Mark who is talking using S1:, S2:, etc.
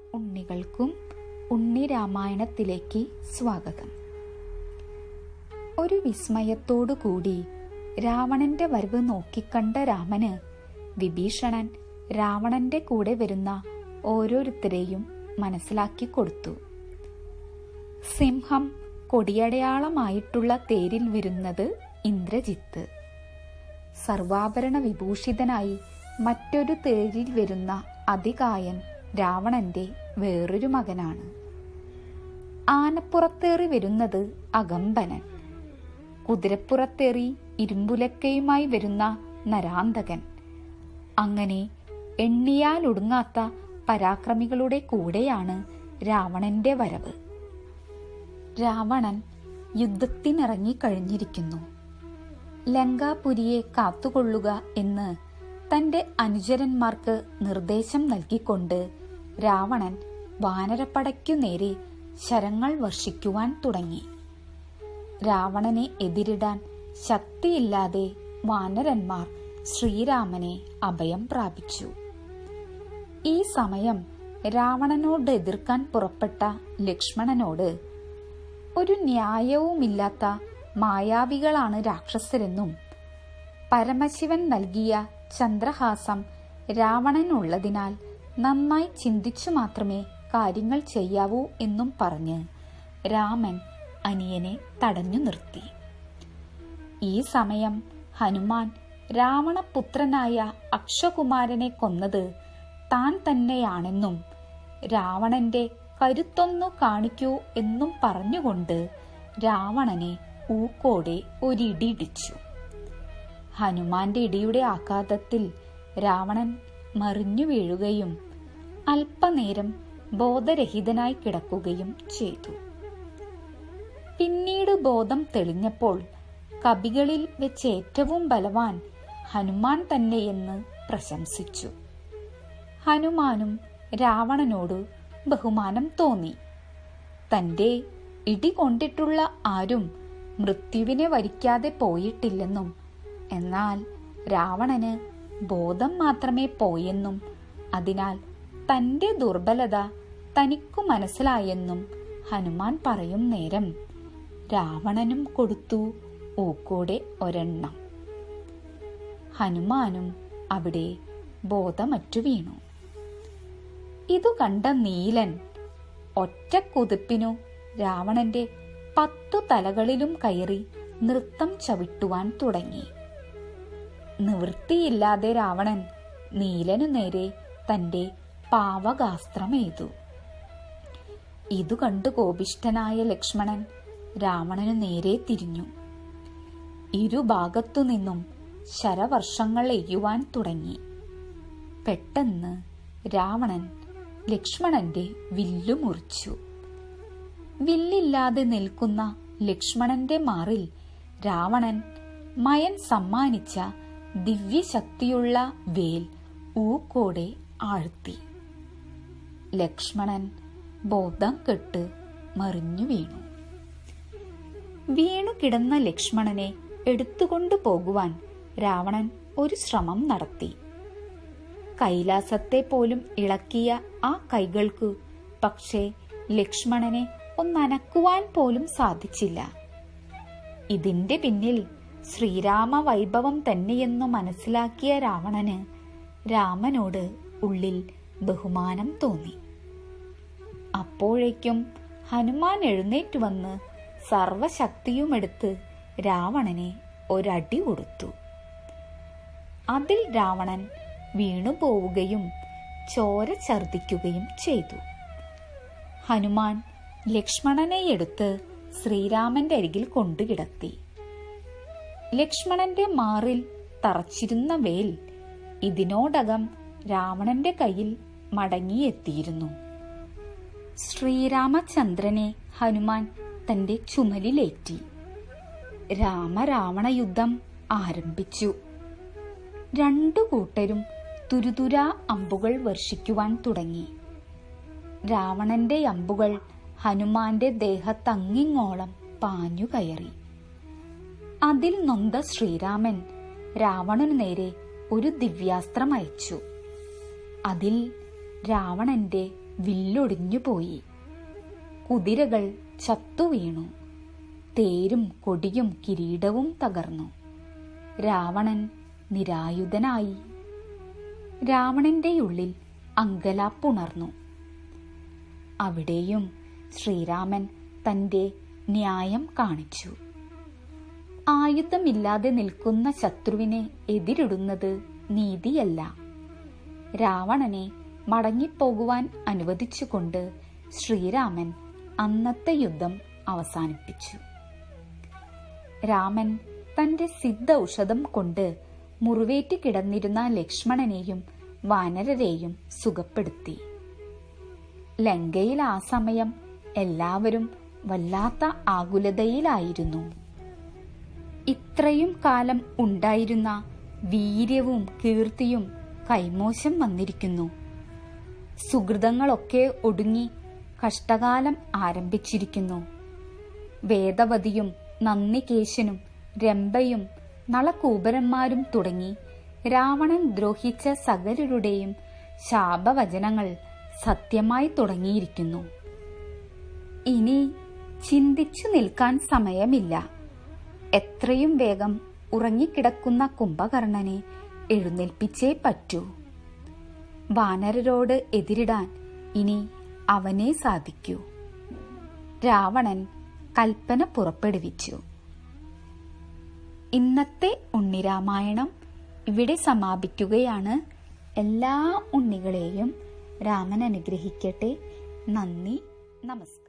S1: ഉണ്ണികൾക്കും ഉണ്ണി രാമായണത്തിലേക്ക് സ്വാഗതം. ഒരു വിസ്മയത്തോടുകൂടി രാവണന്റെ വരവ് നോക്കിക്കണ്ട രാമന് വിഭീഷണൻ രാവണന്റെ കൂടെ വരുന്ന ഓരോരുത്തരെയും മനസ്സിലാക്കി കൊടുത്തു. സിംഹം കൊടിയടയാളമായിട്ടുള്ള തേരിൽ വരുന്നത് ഇന്ദ്രജിത്ത്. സർവാഭരണ വിഭൂഷിതനായി മറ്റൊരു തേരിൽ വരുന്ന അതികായൻ രാവണന്റെ വേറൊരു മകനാണ്. ആനപ്പുറത്തേറി വരുന്നത് അകമ്പനൻ. കുതിരപ്പുറത്തേറി ഇരുമ്പുലക്കയുമായി വരുന്ന നരാന്തകൻ. അങ്ങനെ എണ്ണിയാലൊടുങ്ങാത്ത പരാക്രമികളുടെ കൂടെയാണ് രാവണന്റെ വരവ്. രാവണൻ യുദ്ധത്തിനിറങ്ങിക്കഴിഞ്ഞിരിക്കുന്നു. ലങ്കാപുരിയെ കാത്തുകൊള്ളുക എന്ന് തന്റെ അനുചരന്മാർക്ക് നിർദ്ദേശം നൽകിക്കൊണ്ട് രാവണൻ വാനരപ്പടയ്ക്കു നേരെ ശരങ്ങൾ വർഷിക്കുവാൻ തുടങ്ങി. രാവണനെ എതിരിടാൻ ശക്തിയില്ലാതെ വാനരന്മാർ ശ്രീരാമനെ അഭയം പ്രാപിച്ചു. ഈ സമയം രാവണനോട് എതിർക്കാൻ പുറപ്പെട്ട ലക്ഷ്മണനോട് ഒരു ന്യായവുമില്ലാത്ത മായാവികളാണ് രാക്ഷസരെന്നും പരമശിവൻ നൽകിയ ചന്ദ്രഹാസം രാവണനുള്ളതിനാൽ നന്നായി ചിന്തിച്ചു മാത്രമേ കാര്യങ്ങൾ ചെയ്യാവൂ എന്നും പറഞ്ഞ് രാമൻ അനിയനെ തടഞ്ഞു നിർത്തി. ഈ സമയം ഹനുമാൻ രാവണപുത്രനായ അക്ഷകുമാരനെ കൊന്നത് താൻ തന്നെയാണെന്നും രാവണന്റെ കരുത്തൊന്നു കാണിക്കൂ എന്നും പറഞ്ഞുകൊണ്ട് രാവണനെ ഊക്കോടെ ഒരിടിയിടിച്ചു. ഹനുമാന്റെ ഇടിയുടെ ആഘാതത്തിൽ രാവണൻ മറിഞ്ഞു വീഴുകയും അല്പനേരം ബോധരഹിതനായി കിടക്കുകയും ചെയ്തു. പിന്നീട് ബോധം തെളിഞ്ഞപ്പോൾ കപികളിൽ വെച്ച് ഏറ്റവും ബലവാൻ ഹനുമാൻ തന്നെയെന്ന് പ്രശംസിച്ചു. ഹനുമാനും രാവണനോട് ബഹുമാനം തോന്നി. തന്റെ ഇടി കൊണ്ടിട്ടുള്ള ആരും മൃത്യുവിനെ വരിക്കാതെ പോയിട്ടില്ലെന്നും എന്നാൽ രാവണന് ബോധം മാത്രമേ പോയെന്നും അതിനാൽ തന്റെ ദുർബലത തനിക്കു മനസ്സിലായെന്നും ഹനുമാൻ പറയും നേരം രാവണനും കൊടുത്തു ഊക്കോടെ ഒരെണ്ണം. ഹനുമാനും അവിടെ ബോധമറ്റു വീണു. ഇതു കണ്ട നീലൻ ഒറ്റ കുതിപ്പിനു രാവണന്റെ 10 തലകളിലും കയറി നൃത്തം ചവിട്ടുവാൻ തുടങ്ങി. നിവൃത്തിയില്ലാതെ രാവണൻ നീലനു നേരെ തന്റെ പാവകാസ്ത്രമെയ്തു. ഇതു കണ്ടു കോപിഷ്ഠനായ ലക്ഷ്മണൻ രാവണനു നേരെ തിരിഞ്ഞു. ഇരുഭാഗത്തുനിന്നും ശരവർഷങ്ങൾ എയ്യുവാൻ തുടങ്ങി. പെട്ടെന്ന് രാവണൻ ലക്ഷ്മണന്റെ വില്ലു മുറിച്ചു. വില്ലില്ലാതെ നിൽക്കുന്ന ലക്ഷ്മണന്റെ മാറിൽ രാവണൻ മയൻ സമ്മാനിച്ച ദിവ്യശക്തിയുള്ള വേൽ ഊക്കോടെ ആഴ്ത്തി. ലക്ഷ്മണൻ ബോധം കെട്ട് മറിഞ്ഞു വീണു. വീണു കിടന്ന ലക്ഷ്മണനെ എടുത്തുകൊണ്ടു പോകുവാൻ രാവണൻ ഒരു ശ്രമം നടത്തി. കൈലാസത്തെ പോലും ഇളക്കിയ ആ കൈകൾക്കു പക്ഷേ ലക്ഷ്മണനെ ഒന്നനക്കുവാൻ പോലും സാധിച്ചില്ല. ഇതിന്റെ പിന്നിൽ ശ്രീരാമ വൈഭവം തന്നെയെന്നു മനസ്സിലാക്കിയ രാവണന് രാമനോട് ഉള്ളിൽ ബഹുമാനം തോന്നി. അപ്പോഴേക്കും ഹനുമാൻ എഴുന്നേറ്റു വന്ന് സർവശക്തിയുമെടുത്ത് രാവണനെ ഒരടി കൊടുത്തു. അതിൽ രാവണൻ വീണുപോവുകയും ചോര ഛർദിക്കുകയും ചെയ്തു. ഹനുമാൻ ലക്ഷ്മണനെ എടുത്ത് ശ്രീരാമന്റെ അരികിൽ കൊണ്ടുകിടത്തി. ലക്ഷ്മണന്റെ മാറിൽ തറച്ചിരുന്ന വേൽ ഇതിനോടകം രാവണന്റെ കയ്യിൽ മടങ്ങിയെത്തിയിരുന്നു. ശ്രീരാമചന്ദ്രനെ ഹനുമാൻ തന്റെ ചുമലിലേറ്റി. രാമരാവണ യുദ്ധം ആരംഭിച്ചു. രണ്ടു കൂട്ടരും തുരുതുരാ അമ്പുകൾ വർഷിക്കുവാൻ തുടങ്ങി. രാവണന്റെ അമ്പുകൾ ഹനുമാന്റെ ദേഹത്തങ്ങിങ്ങോളം പാഞ്ഞു കയറി. അതിൽ നൊന്ത ശ്രീരാമൻ രാവണനു നേരെ ഒരു ദിവ്യാസ്ത്രം അയച്ചു. അതിൽ രാവണന്റെ വില്ലൊടിഞ്ഞുപോയി. കുതിരകൾ ചത്തുവീണു. തേരും കൊടിയും കിരീടവും തകർന്നു. രാവണൻ നിരായുധനായി. രാവണന്റെ ഉള്ളിൽ അങ്കലാപ്പുണർന്നു. അവിടെയും ശ്രീരാമൻ തന്റെ ന്യായം കാണിച്ചു. ആയുധമില്ലാതെ നിൽക്കുന്ന ശത്രുവിനെ എതിരിടുന്നത് നീതിയല്ല. രാവണനെ മടങ്ങിപ്പോകുവാൻ അനുവദിച്ചുകൊണ്ട് ശ്രീരാമൻ അന്നത്തെ യുദ്ധം അവസാനിപ്പിച്ചു. രാമൻ തന്റെ സിദ്ധ ഔഷധം കൊണ്ട് മുറിവേറ്റ് കിടന്നിരുന്ന ലക്ഷ്മണനെയും വാനരരെയും സുഖപ്പെടുത്തി. ലങ്കയിൽ ആ സമയം എല്ലാവരും വല്ലാത്ത ആകുലതയിലായിരുന്നു. ഇത്രയും കാലം ഉണ്ടായിരുന്ന വീര്യവും കീർത്തിയും കൈമോശം വന്നിരിക്കുന്നു. സുഹൃതങ്ങളൊക്കെ ഒടുങ്ങി കഷ്ടകാലം ആരംഭിച്ചിരിക്കുന്നു. വേദവതിയും നന്ദികേശനും രംഭയും നളകൂബരന്മാരും തുടങ്ങി രാവണൻ ദ്രോഹിച്ച സകലരുടെയും ശാപവചനങ്ങൾ സത്യമായി തുടങ്ങിയിരിക്കുന്നു. ഇനി ചിന്തിച്ചു നിൽക്കാൻ സമയമില്ല. എത്രയും വേഗം ഉറങ്ങിക്കിടക്കുന്ന കുംഭകർണനെ എഴുന്നേൽപ്പിച്ചേ പറ്റൂ. വാനരരോട് എതിരിടാൻ ഇനി അവനെ സാധിക്കൂ. രാവണൻ കൽപ്പന പുറപ്പെടുവിച്ചു. ഇന്നത്തെ ഉണ്ണിരാമായണം ഇവിടെ സമാപിക്കുകയാണ്. എല്ലാ ഉണ്ണികളെയും രാമൻ അനുഗ്രഹിക്കട്ടെ. നന്ദി, നമസ്കാരം.